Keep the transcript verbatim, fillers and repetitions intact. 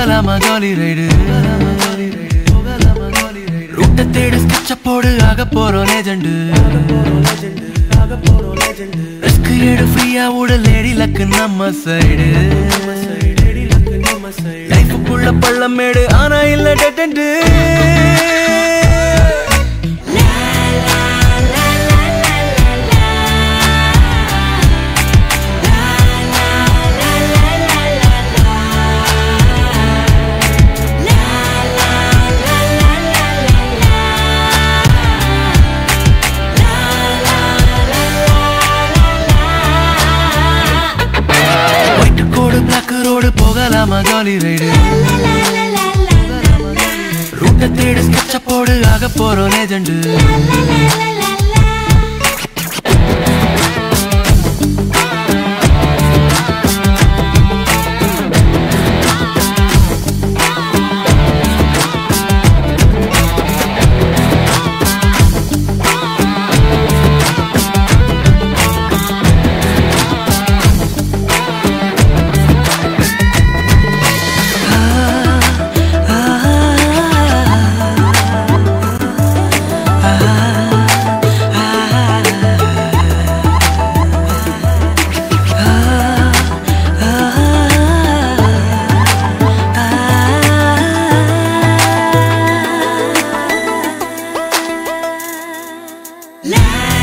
போகலாமா jolly ride ரூட்ட தேடு ஸ்கெட்ச போடு ஆக போறோம் லெஜெண்ட் ரிஸ்க் எடு ஃப்ரீயா விடு லேடி லக்கு நம்ம சைடு லைஃபுக்குள்ள பள்ளமேடு ஆனா இல்ல டெட் எண்டு போகலாமா ஜாலி ரைடு ரூட்ட தேடு ஸ்கெட்ச போடு ஆக போறோம் லெஜெண்ட் La